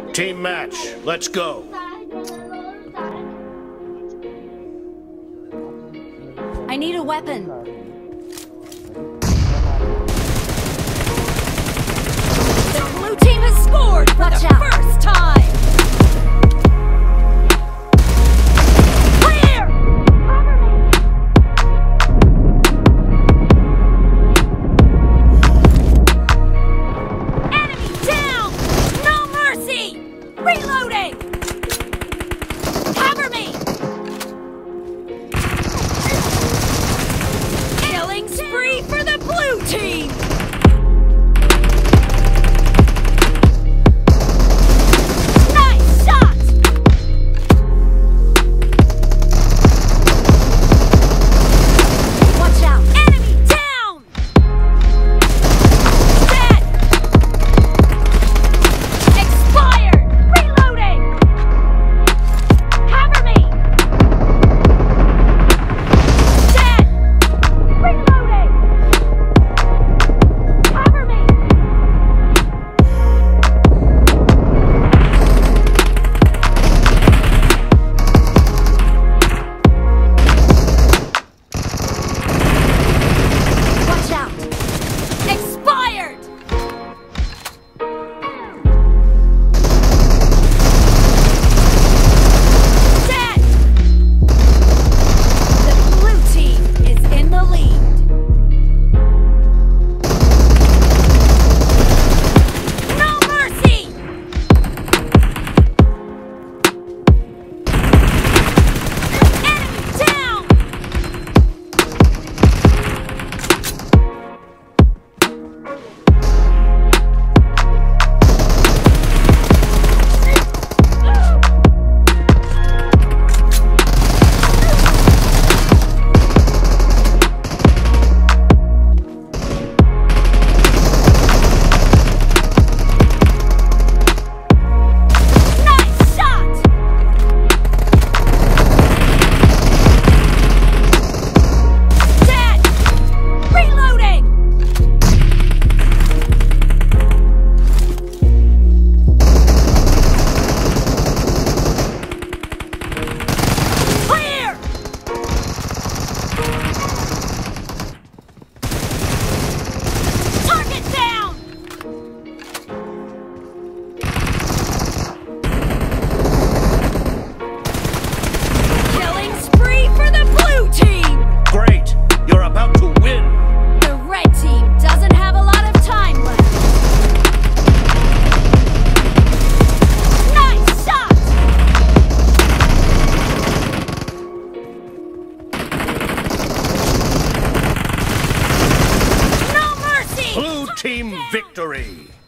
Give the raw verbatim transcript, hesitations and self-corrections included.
Team match, let's go. I need a weapon. The blue team has scored for the first time. Reloading! Cover me! Killing spree for the blue team! Nice shot! Watch out! Enemy down! Dead! Expired! Team victory!